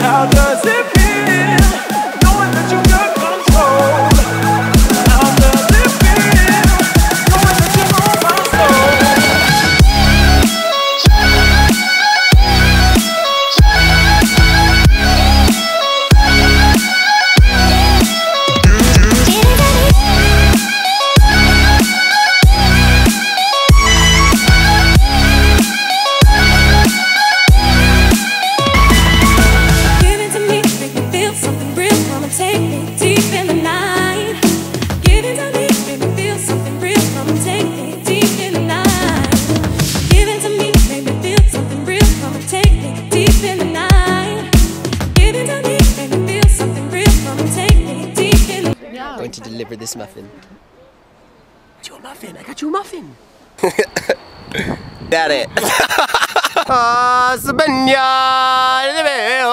How does it feel knowing that you got control? How does it feel knowing that you know my soul? Going to deliver this muffin. Got you a muffin. I got you a muffin. Got it.